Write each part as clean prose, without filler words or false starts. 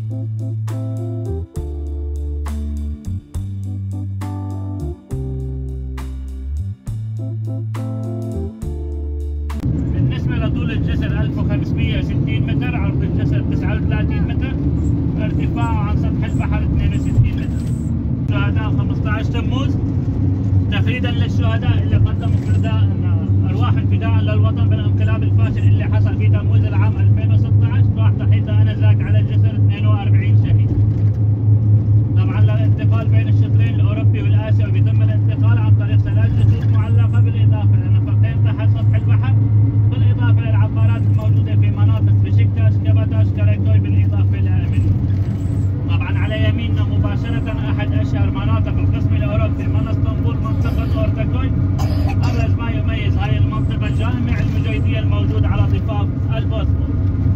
بالنسبة لطول الجسر 1560 متر، عرض الجسر 39 متر، ارتفاعه عن سطح البحر 62 متر. شهداء 15 تموز تخليدا للشهداء اللي قدموا فداء ارواح الفداء للوطن بالانقلاب الفاشل اللي حصل في تموز العام 2016. راح ضحيته انذاك على الجسر 42 شهيد. طبعا للانتقال بين الشطرين الاوروبي والاسيوي بيتم الانتقال عن طريق سلاسل جسور معلقه بالاضافه لنفقين تحت سطح البحر، بالاضافه للعبارات الموجوده في مناطق بشكتاش، كبتاش، كاريكوي، بالاضافه لامين. طبعا على يميننا مباشره احد اشهر مناطق القسم الاوروبي من اسطنبول، منطقه اورتاكوي. ابرز ما يميز هاي المنطقه الجامع المجيديه الموجود على ضفاف البوسفور.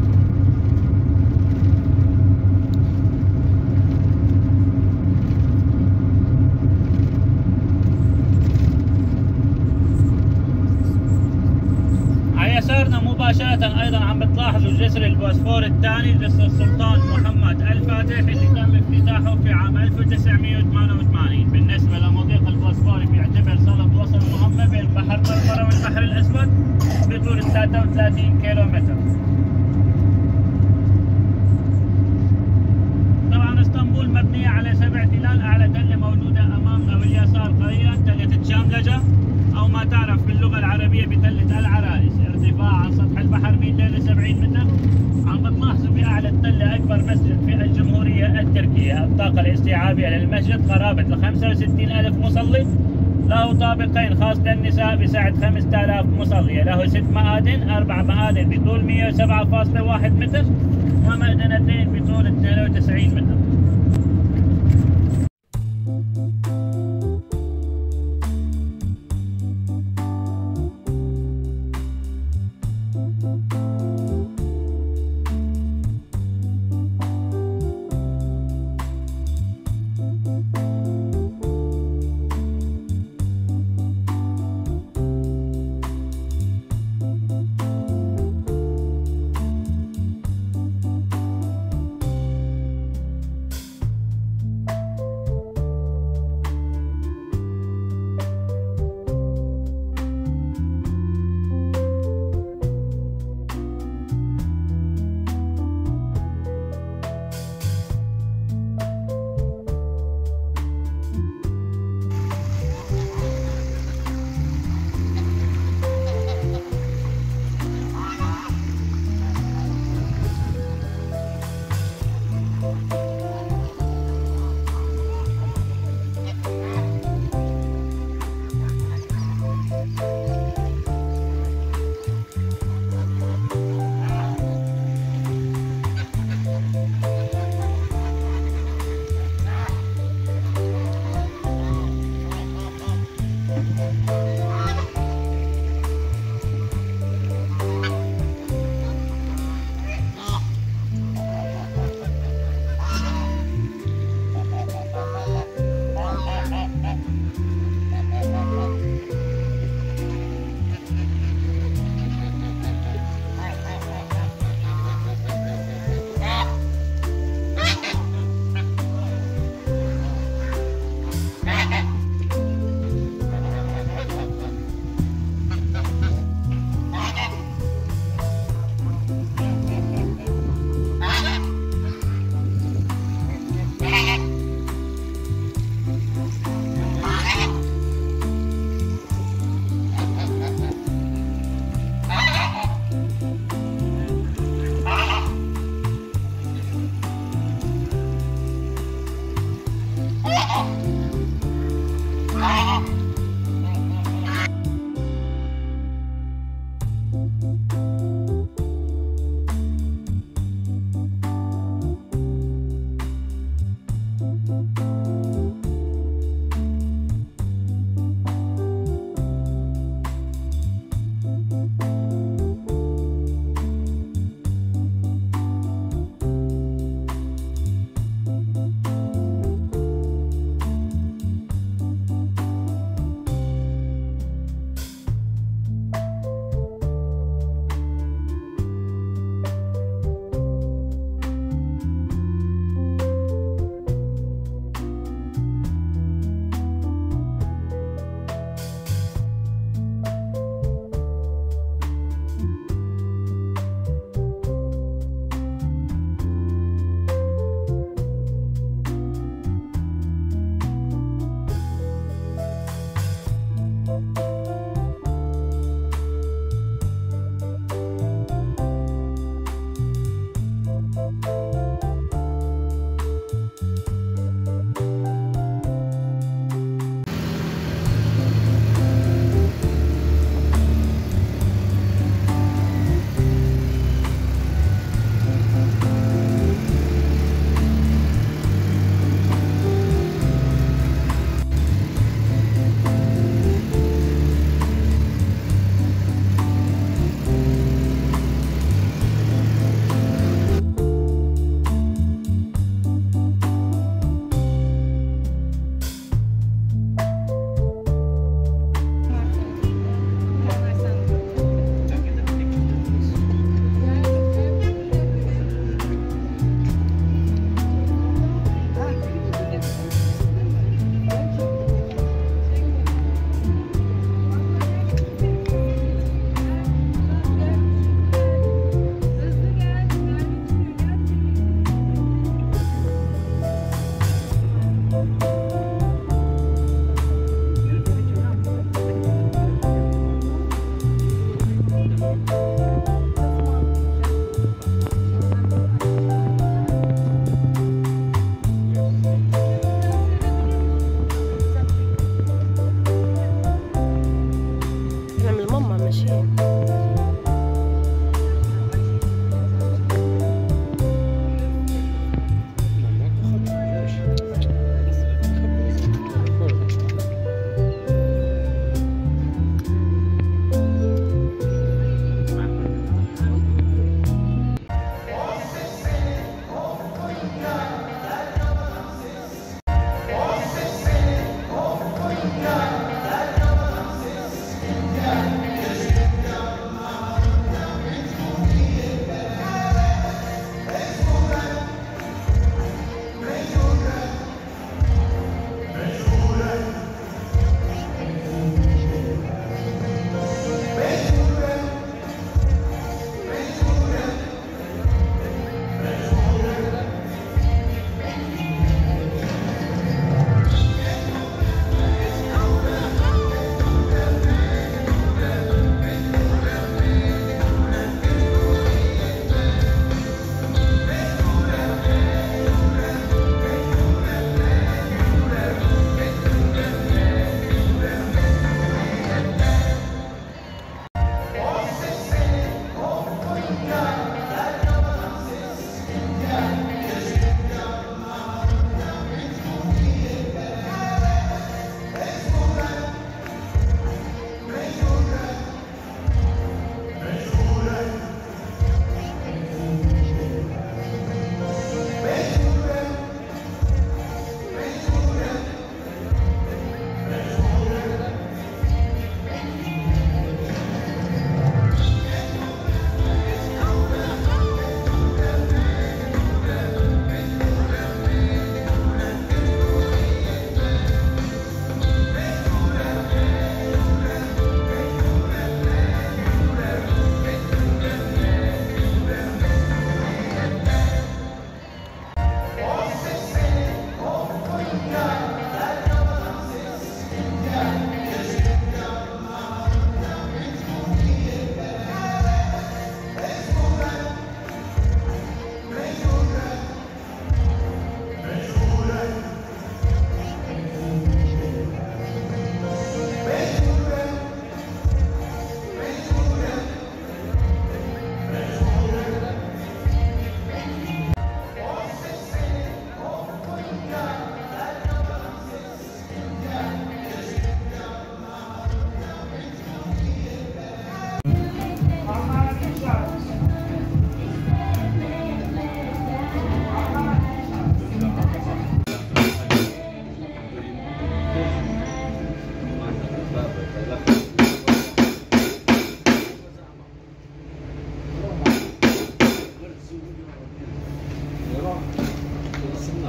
على يسارنا مباشرة أيضا عم بتلاحظوا جسر البوسفور الثاني، جسر السلطان محمد الفاتح اللي تم افتتاحه في عام 1988. بالنسبة لمضيق البوسفور بيعتبر صلب وصل مهمة بين بحر مرمرة والبحر الأسود بطول 33 كيلومتر. طبعا اسطنبول مبنية على 7 تلال، أعلى تلة موجودة أمامنا باليسار قليلا تلة الشاملجة، أو ما تعرف باللغة العربية بتلة العرائس. ارتفاع عن سطح البحر 270 متر. عم بتلاحظوا بأعلى التلة أكبر مسجد في الجمهورية التركية. الطاقة الاستيعابية للمسجد قرابة ل 65,000 مصلي. له طابقين خاص للنساء بسعة 5000 مصلية. له 6 مآذن، 4 مآذن بطول 107.1 متر، ومأذنتين بطول 92 متر.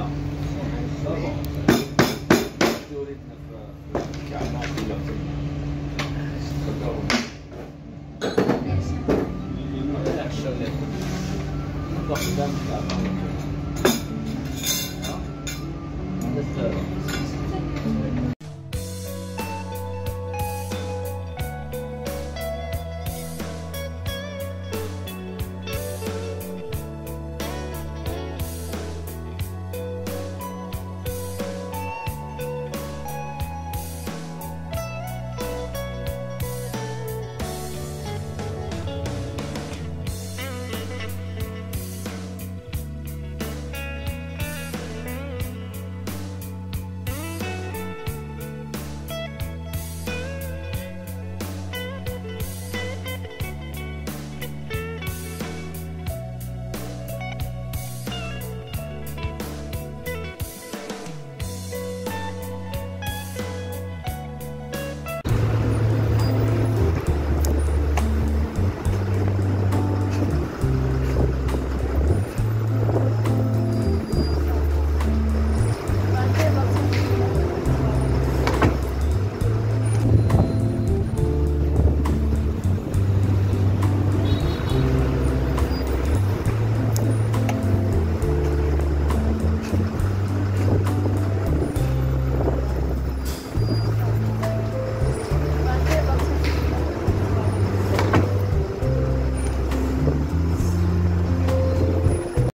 نعم. دورتنا في كعبات كلها تذكروا. الشغلات. ضغط دم كعبات.